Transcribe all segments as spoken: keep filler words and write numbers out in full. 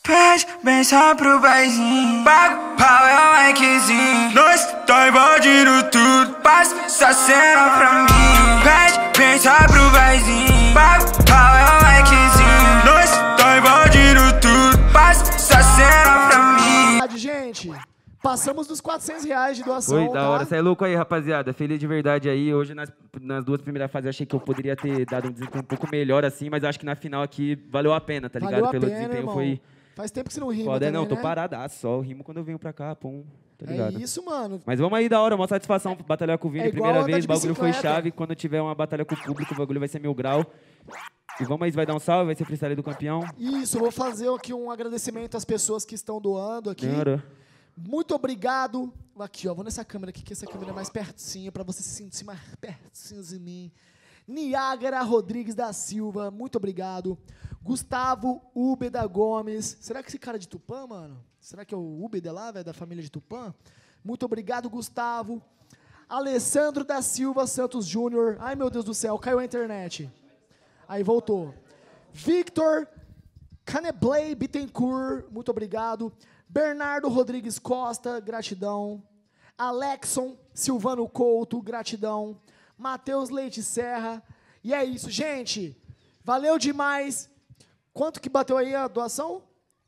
Pede bem só pro paizinho, pago pau é o likezinho. Nós tá invadindo tudo, passa essa cena pra mim. Pede bem só pro paizinho, pago pau é o likezinho. Nós tá invadindo tudo, passa essa cena pra mim. Gente, passamos dos quatrocentos reais de doação. Foi da tá? hora, cê é louco aí, rapaziada. Feliz de verdade aí. Hoje, nas, nas duas primeiras fases, eu achei que eu poderia ter dado um desempenho um pouco melhor assim, mas eu acho que na final aqui valeu a pena, tá ligado? Valeu a Pelo pena, desempenho irmão. foi. Faz tempo que você não rima. Foda, também, não, tô né? paradaço só. Eu rimo quando eu venho pra cá, pum, tá ligado? É isso, mano. Mas vamos aí, da hora, uma satisfação batalhar com o Vini, É igual primeira andar vez, de o bagulho foi bicicleta. chave. Quando tiver uma batalha com o público, o bagulho vai ser mil grau. E vamos aí, vai dar um salve, vai ser freestyle do campeão. Isso, eu vou fazer aqui um agradecimento às pessoas que estão doando aqui. Demorou. Muito obrigado. Aqui, ó, vou nessa câmera aqui, que essa câmera é mais pertinho, pra você se sentir mais pertinho de mim. Niágara Rodrigues da Silva, muito obrigado. Gustavo Ubeda Gomes. Será que esse cara é de Tupã, mano? Será que é o Ubeda lá, velho, da família de Tupã? Muito obrigado, Gustavo. Alessandro da Silva Santos Júnior. Ai, meu Deus do céu, caiu a internet. Aí, voltou. Victor Caneblay Bittencourt, muito obrigado. Bernardo Rodrigues Costa, gratidão. Alexson Silvano Couto, gratidão. Matheus Leite Serra. E é isso, gente. Valeu demais. Quanto que bateu aí a doação?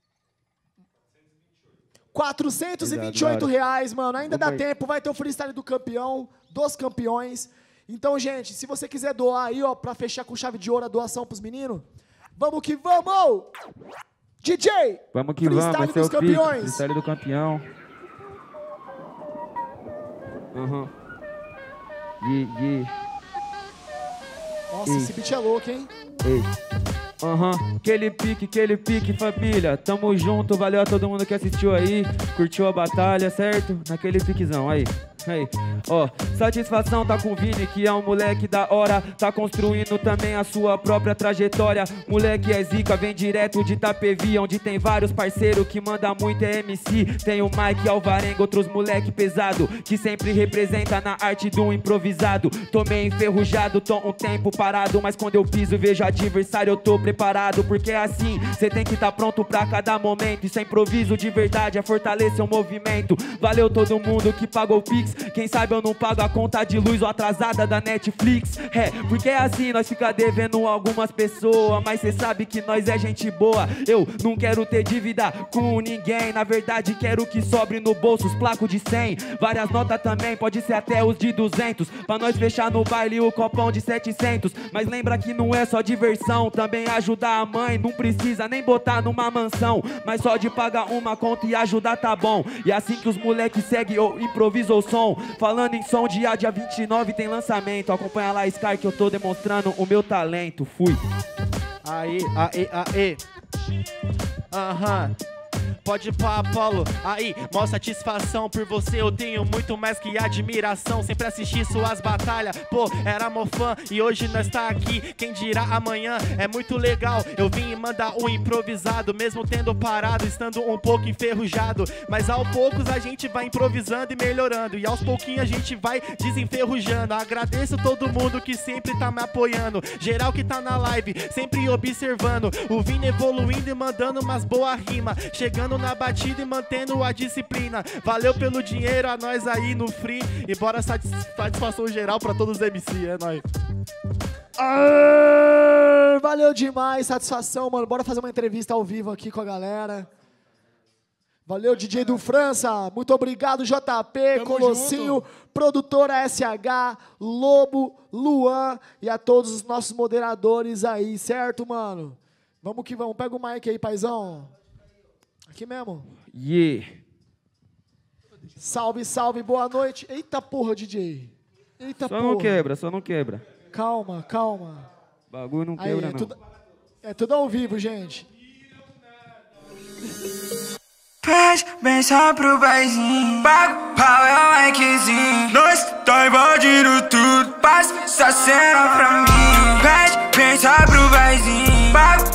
quatrocentos e vinte e oito reais, mano. Ainda dá tempo, vai ter o freestyle do campeão, dos campeões. Então, gente, se você quiser doar aí, ó, pra fechar com chave de ouro a doação pros meninos, vamos que vamos! D J! Vamos que vamos, vai ser o pique, freestyle do campeão. Aham. Uhum. Yeah, yeah. Nossa, Ei. esse beat é louco, hein? Ei. Aham, uhum. Aquele pique, aquele pique, família. Tamo junto, valeu a todo mundo que assistiu aí. Curtiu a batalha, certo? Naquele piquezão, aí. Aí, ó, satisfação tá com o Vini, que é um moleque da hora. Tá construindo também a sua própria trajetória. Moleque é zica, vem direto de Itapevi, onde tem vários parceiros que manda muito, é M C. Tem o Mike Alvarenga, outros moleque pesado, que sempre representa na arte do improvisado. Tô meio enferrujado, tô um tempo parado, mas quando eu piso vejo adversário eu tô preparado. Porque é assim, cê tem que tá pronto pra cada momento. Isso é improviso de verdade, é fortalecer o movimento. Valeu todo mundo que pagou o Pix. Quem sabe eu não pago a conta de luz ou atrasada da Netflix. É, porque é assim, nós fica devendo algumas pessoas, mas cê sabe que nós é gente boa. Eu não quero ter dívida com ninguém, na verdade quero que sobre no bolso os placos de cem. Várias notas também, pode ser até os de duzentos, pra nós fechar no baile o copão de setecentos. Mas lembra que não é só diversão, também ajudar a mãe, não precisa nem botar numa mansão, mas só de pagar uma conta e ajudar tá bom. E assim que os moleques seguem ou improvisam o som. Falando em som, dia, dia vinte e nove tem lançamento. Acompanha lá, Sky, que eu tô demonstrando o meu talento. Fui. Aê, aê, aê. Aham. Uhum. Pode ir pra Apolo, aí, mó satisfação por você. Eu tenho muito mais que admiração. Sempre assisti suas batalhas, pô, era mó fã. E hoje nós tá aqui, quem dirá amanhã. É muito legal, eu vim mandar um improvisado, mesmo tendo parado, estando um pouco enferrujado. Mas aos poucos a gente vai improvisando e melhorando, e aos pouquinhos a gente vai desenferrujando. Agradeço todo mundo que sempre tá me apoiando, geral que tá na live, sempre observando. O Vini evoluindo e mandando umas boas rimas, chegando na batida e mantendo a disciplina. Valeu pelo dinheiro, a nós aí no free. E bora satisfação geral pra todos os M C, é nóis. Arr, valeu demais, satisfação, mano. Bora fazer uma entrevista ao vivo aqui com a galera. Valeu, D J do França. Muito obrigado, J P, Tamo Colossinho, junto. produtora S H, Lobo, Luan e a todos os nossos moderadores aí, certo, mano? Vamos que vamos. Pega o mic aí, paizão. Aqui mesmo. Yeah. Salve, salve, boa noite. Eita porra, D J. Eita Só porra. não quebra, só não quebra. Calma, calma. Bagulho não Aí, quebra, é não. tudo, é tudo ao vivo, gente. Pede bem só pro paizinho, pago pau é o likezinho. Nós tá invadindo tudo, passa essa cena pra mim. Pede bem só pro paizinho, pago